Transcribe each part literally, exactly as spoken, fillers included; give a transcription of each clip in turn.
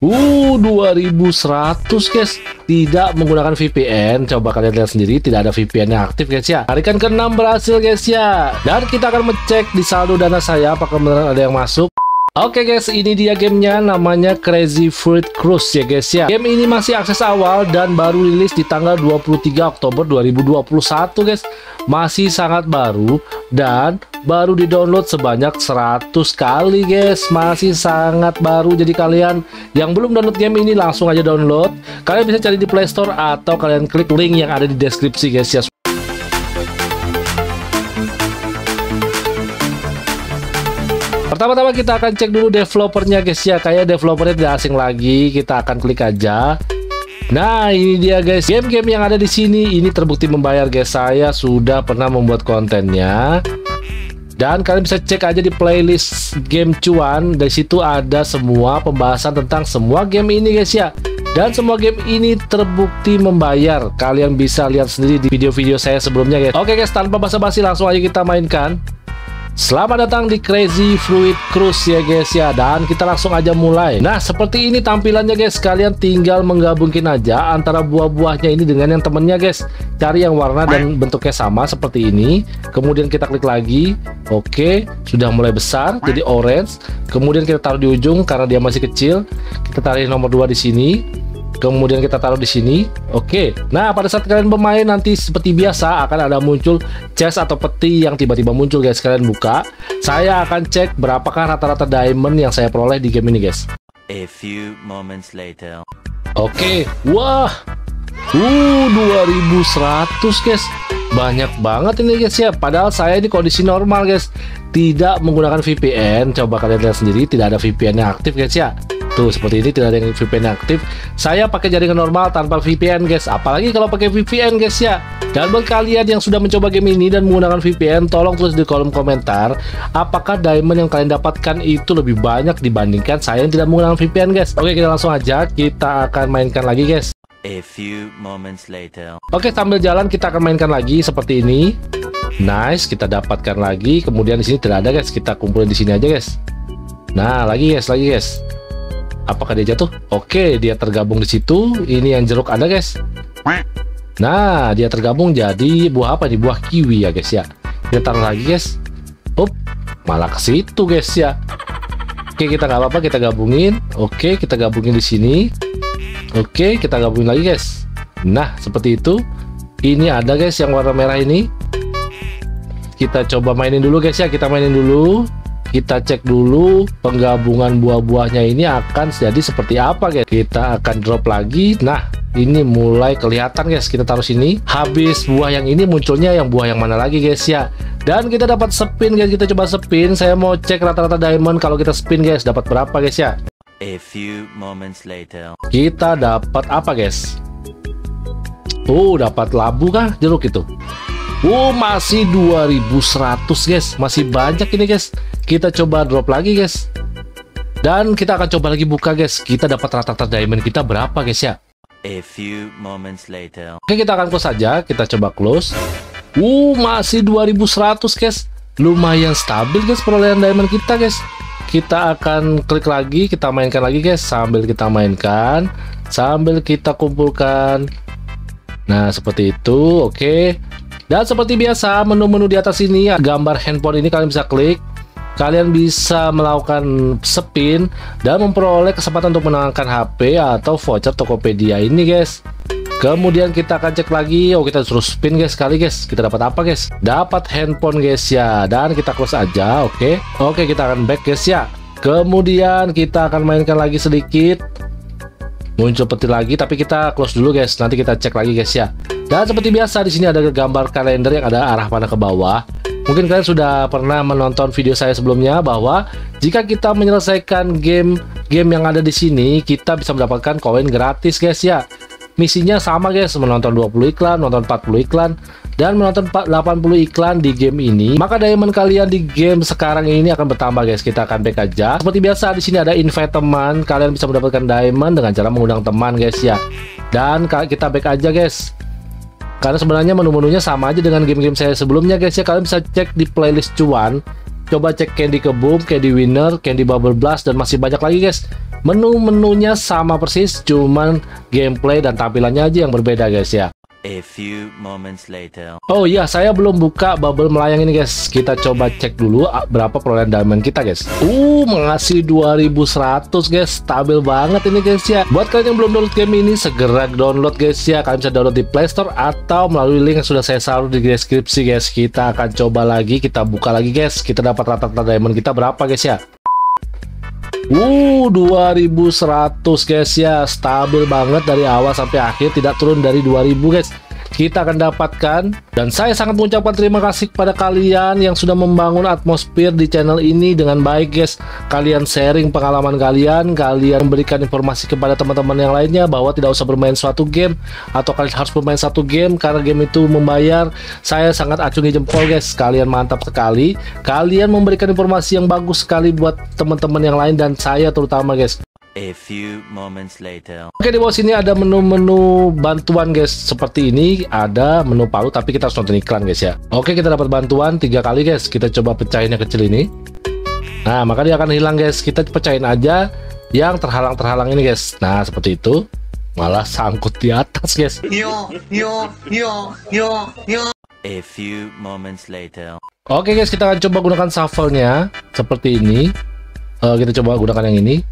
Uh, dua ribu seratus guys. Tidak menggunakan V P N. Coba kalian lihat sendiri, tidak ada V P N yang aktif guys ya. Tarikan keenam berhasil guys ya. Dan kita akan mengecek di saldo dana saya apakah benar ada yang masuk. Oke guys, ini dia gamenya, namanya Crazy Fruit Cruise ya guys ya. Game ini masih akses awal dan baru rilis di tanggal dua puluh tiga Oktober dua ribu dua puluh satu guys. Masih sangat baru dan baru di-download sebanyak seratus kali guys. Masih sangat baru, jadi kalian yang belum download game ini langsung aja download. Kalian bisa cari di Play Store atau kalian klik link yang ada di deskripsi guys ya. Pertama-tama kita akan cek dulu developernya guys ya. Kayak developernya tidak asing lagi, kita akan klik aja. Nah, ini dia guys, game-game yang ada di sini ini terbukti membayar guys. Saya sudah pernah membuat kontennya. Dan kalian bisa cek aja di playlist game cuan. Dari situ ada semua pembahasan tentang semua game ini guys ya. Dan semua game ini terbukti membayar. Kalian bisa lihat sendiri di video-video saya sebelumnya guys. Oke guys, tanpa basa-basi langsung aja kita mainkan. Selamat datang di Crazy Fruit Cruise ya guys ya. Dan kita langsung aja mulai. Nah, seperti ini tampilannya guys. Kalian tinggal menggabungin aja antara buah-buahnya ini dengan yang temennya guys. Cari yang warna dan bentuknya sama seperti ini. Kemudian kita klik lagi. Oke, sudah mulai besar jadi orange. Kemudian kita taruh di ujung karena dia masih kecil. Kita taruh nomor dua di sini. Kemudian kita taruh di sini. Oke. Nah, pada saat kalian bermain nanti seperti biasa akan ada muncul chest atau peti yang tiba-tiba muncul guys. Kalian buka. Saya akan cek berapakah rata-rata diamond yang saya peroleh di game ini guys. A few moments later. Oke. Wah. Uh, dua ribu seratus guys. Banyak banget ini guys ya. Padahal saya di kondisi normal guys. Tidak menggunakan V P N. Coba kalian lihat sendiri, tidak ada V P N yang aktif guys ya. Tuh, seperti ini tidak ada yang V P N yang aktif. Saya pakai jaringan normal tanpa V P N guys. Apalagi kalau pakai V P N guys ya. Dan buat kalian yang sudah mencoba game ini dan menggunakan V P N, tolong tulis di kolom komentar apakah diamond yang kalian dapatkan itu lebih banyak dibandingkan saya yang tidak menggunakan V P N guys. Oke, kita langsung aja kita akan mainkan lagi guys. A few moments later. Oke, sambil jalan kita akan mainkan lagi seperti ini. Nice, kita dapatkan lagi. Kemudian di sini tidak ada guys. Kita kumpulin di sini aja guys. Nah, lagi guys, lagi guys. Apakah dia jatuh? Oke, dia tergabung di situ. Ini yang jeruk ada guys. Nah, dia tergabung jadi buah apa nih? Buah kiwi ya guys ya. Kita taruh lagi guys. Up, malah ke situ guys ya. Oke, kita nggak apa-apa, kita gabungin. Oke, kita gabungin di sini. Oke, kita gabungin lagi guys. Nah, seperti itu. Ini ada guys yang warna merah ini. Kita coba mainin dulu guys ya. Kita mainin dulu. Kita cek dulu penggabungan buah-buahnya ini akan jadi seperti apa guys. Kita akan drop lagi. Nah, ini mulai kelihatan guys. Kita taruh sini. Habis buah yang ini munculnya yang buah yang mana lagi guys ya. Dan kita dapat spin guys. Kita coba spin. Saya mau cek rata-rata diamond kalau kita spin guys. Dapat berapa guys ya. A few moments later. Kita dapat apa guys? Oh, dapat labu kah? Jeruk itu. Oh, masih dua ribu seratus guys. Masih banyak ini guys. Kita coba drop lagi guys. Dan kita akan coba lagi buka guys. Kita dapat rata-rata diamond kita berapa guys ya. A few moments later. Oke, kita akan close saja. Kita coba close. Uh, masih dua ribu seratus guys. Lumayan stabil guys perolehan diamond kita guys. Kita akan klik lagi. Kita mainkan lagi guys. Sambil kita mainkan, sambil kita kumpulkan. Nah, seperti itu. Oke. Dan seperti biasa, menu-menu di atas ini, gambar handphone ini kalian bisa klik. Kalian bisa melakukan spin dan memperoleh kesempatan untuk menangkan H P atau voucher Tokopedia ini guys. Kemudian kita akan cek lagi. Oh, kita suruh spin guys sekali guys. Kita dapat apa guys? Dapat handphone guys ya. Dan kita close aja. Oke. Oke, kita akan back guys ya. Kemudian kita akan mainkan lagi sedikit. Muncul peti lagi, tapi kita close dulu guys. Nanti kita cek lagi guys ya. Dan seperti biasa di sini ada gambar kalender yang ada arah panah ke bawah. Mungkin kalian sudah pernah menonton video saya sebelumnya bahwa jika kita menyelesaikan game-game yang ada di sini, kita bisa mendapatkan koin gratis guys ya. Misinya sama guys, menonton dua puluh iklan, menonton empat puluh iklan, dan menonton delapan puluh iklan di game ini. Maka diamond kalian di game sekarang ini akan bertambah guys. Kita akan back aja. Seperti biasa di sini ada invite teman. Kalian bisa mendapatkan diamond dengan cara mengundang teman guys ya. Dan kita back aja guys. Karena sebenarnya menu-menunya sama aja dengan game-game saya sebelumnya guys ya. Kalian bisa cek di playlist cuan. Coba cek Candy Keboom, Candy Winner, Candy Bubble Blast, dan masih banyak lagi guys. Menu-menunya sama persis, cuman gameplay dan tampilannya aja yang berbeda guys ya. A few moments later. Oh iya, saya belum buka bubble melayang ini guys. Kita coba cek dulu berapa perolehan diamond kita guys. Uh, mengasih dua ribu seratus guys. Stabil banget ini guys ya. Buat kalian yang belum download game ini, segera download guys ya. Kalian bisa download di Play Store atau melalui link yang sudah saya taruh di deskripsi guys. Kita akan coba lagi, kita buka lagi guys. Kita dapat rata-rata diamond kita berapa guys ya. Uh, dua ribu seratus guys ya. Stabil banget dari awal sampai akhir, tidak turun dari dua ribu guys. Kita akan dapatkan, dan saya sangat mengucapkan terima kasih kepada kalian yang sudah membangun atmosfer di channel ini dengan baik guys. Kalian sharing pengalaman kalian, kalian memberikan informasi kepada teman-teman yang lainnya bahwa tidak usah bermain suatu game, atau kalian harus bermain satu game karena game itu membayar. Saya sangat acungi jempol guys, kalian mantap sekali. Kalian memberikan informasi yang bagus sekali buat teman-teman yang lain dan saya terutama guys. A few moments later. Oke, di bawah sini ada menu-menu bantuan guys. Seperti ini ada menu palu, tapi kita harus nonton iklan guys ya. Oke, kita dapat bantuan tiga kali guys. Kita coba pecahin yang kecil ini. Nah, maka dia akan hilang guys. Kita pecahin aja yang terhalang-terhalang ini guys. Nah, seperti itu. Malah sangkut di atas guys. Yo, yo, yo, yo, yo. A few moments later. Oke guys, kita akan coba gunakan shuffle-nya seperti ini. Uh, kita coba gunakan yang ini.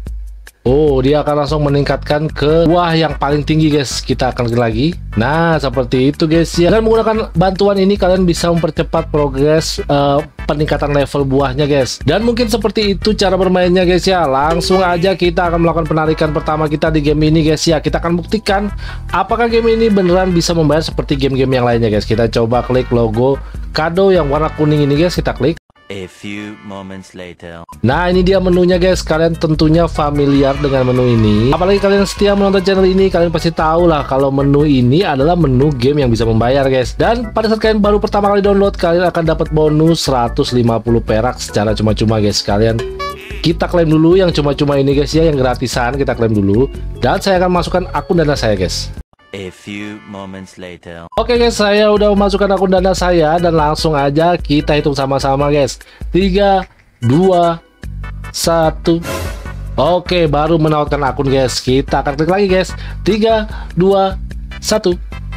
Oh, dia akan langsung meningkatkan ke buah yang paling tinggi guys. Kita akan klik lagi. Nah, seperti itu guys ya. Dan menggunakan bantuan ini kalian bisa mempercepat progres uh, peningkatan level buahnya guys. Dan mungkin seperti itu cara bermainnya guys ya. Langsung aja kita akan melakukan penarikan pertama kita di game ini guys ya. Kita akan buktikan apakah game ini beneran bisa membayar seperti game-game yang lainnya guys. Kita coba klik logo kado yang warna kuning ini guys. Kita klik. A few moments later. Nah, ini dia menunya guys. Kalian tentunya familiar dengan menu ini. Apalagi kalian setia menonton channel ini, kalian pasti tahu lah kalau menu ini adalah menu game yang bisa membayar guys. Dan pada saat kalian baru pertama kali download, kalian akan dapat bonus seratus lima puluh perak secara cuma-cuma guys. Kalian kita klaim dulu yang cuma-cuma ini guys ya, yang gratisan kita klaim dulu. Dan saya akan masukkan akun Dana saya guys. A few moments later. Oke guys, saya udah memasukkan akun Dana saya dan langsung aja kita hitung sama-sama guys. tiga, dua, satu. Oke, baru menawarkan akun guys. Kita akan klik lagi guys. tiga, dua, satu.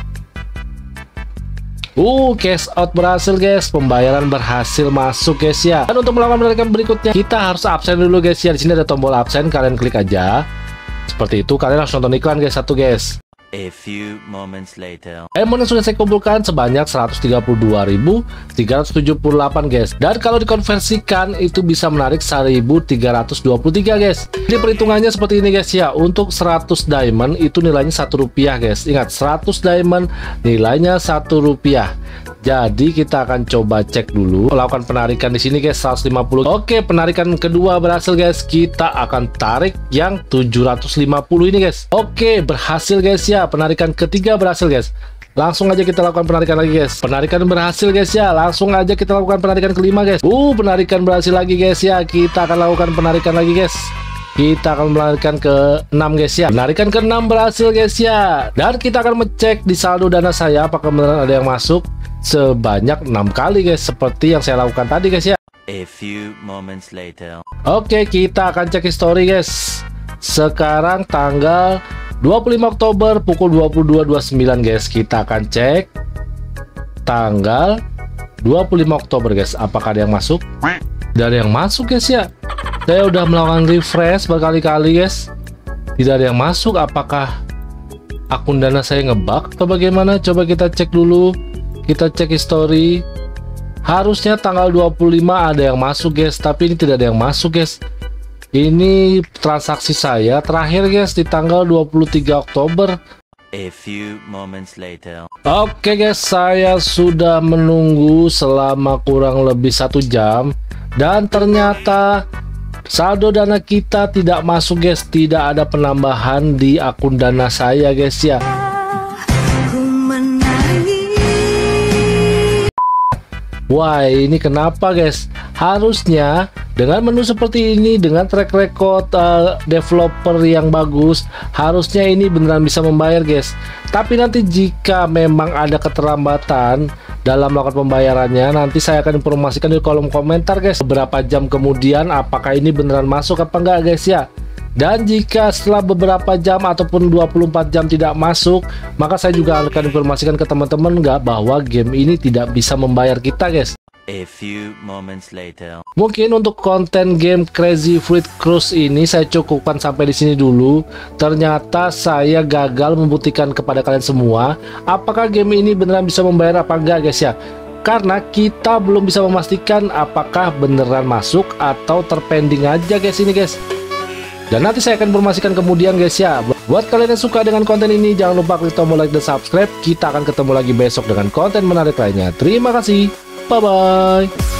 Uh, cash out berhasil guys. Pembayaran berhasil masuk guys ya. Dan untuk melakukan penarikan berikutnya, kita harus absen dulu guys ya. Di sini ada tombol absen, kalian klik aja. Seperti itu, kalian harus nonton iklan guys, satu guys. A few moments later. Diamond yang sudah saya kumpulkan sebanyak seratus tiga puluh dua ribu tiga ratus tujuh puluh delapan guys. Dan kalau dikonversikan itu bisa menarik seribu tiga ratus dua puluh tiga guys. Jadi perhitungannya seperti ini guys ya. Untuk seratus diamond itu nilainya satu rupiah guys. Ingat, seratus diamond nilainya satu rupiah. Jadi kita akan coba cek dulu, melakukan penarikan di sini guys, seratus lima puluh. Oke, penarikan kedua berhasil guys. Kita akan tarik yang tujuh ratus lima puluh ini guys. Oke, berhasil guys ya. Penarikan ketiga berhasil guys. Langsung aja kita lakukan penarikan lagi guys. Penarikan berhasil guys ya. Langsung aja kita lakukan penarikan kelima guys. Uh, penarikan berhasil lagi guys ya. Kita akan lakukan penarikan lagi guys. Kita akan menarikan ke enam guys ya. Penarikan ke enam berhasil guys ya. Dan kita akan mengecek di saldo Dana saya apakah beneran ada yang masuk sebanyak enam kali guys, seperti yang saya lakukan tadi guys ya. A few moments later. Oke, kita akan cek history guys. Sekarang tanggal dua puluh lima Oktober pukul dua puluh dua dua puluh sembilan guys. Kita akan cek tanggal dua puluh lima Oktober guys, apakah ada yang masuk? Tidak ada yang masuk guys ya. Saya udah melakukan refresh berkali-kali guys, tidak ada yang masuk. Apakah akun Dana saya ngebug atau bagaimana? Coba kita cek dulu. Kita cek history. Harusnya tanggal dua puluh lima ada yang masuk guys, tapi ini tidak ada yang masuk guys. Ini transaksi saya terakhir guys di tanggal dua puluh tiga Oktober. A few moments later. Oke guys, saya sudah menunggu selama kurang lebih satu jam dan ternyata saldo Dana kita tidak masuk guys. Tidak ada penambahan di akun Dana saya guys ya. Wah, ini kenapa guys? Harusnya dengan menu seperti ini, dengan track record uh, developer yang bagus, harusnya ini beneran bisa membayar guys. Tapi nanti jika memang ada keterlambatan dalam melakukan pembayarannya. Nanti saya akan informasikan di kolom komentar guys, beberapa jam kemudian apakah ini beneran masuk apa enggak guys ya. Dan jika setelah beberapa jam ataupun dua puluh empat jam tidak masuk, maka saya juga akan informasikan ke teman-teman nggak bahwa game ini tidak bisa membayar kita guys. A few moments later. Mungkin untuk konten game Crazy Fruit Cruise ini saya cukupkan sampai di sini dulu. Ternyata saya gagal membuktikan kepada kalian semua apakah game ini beneran bisa membayar apa enggak guys ya. Karena kita belum bisa memastikan apakah beneran masuk atau terpending aja guys ini guys. Dan nanti saya akan informasikan kemudian guys ya. Buat kalian yang suka dengan konten ini, jangan lupa klik tombol like dan subscribe. Kita akan ketemu lagi besok dengan konten menarik lainnya. Terima kasih. Bye-bye.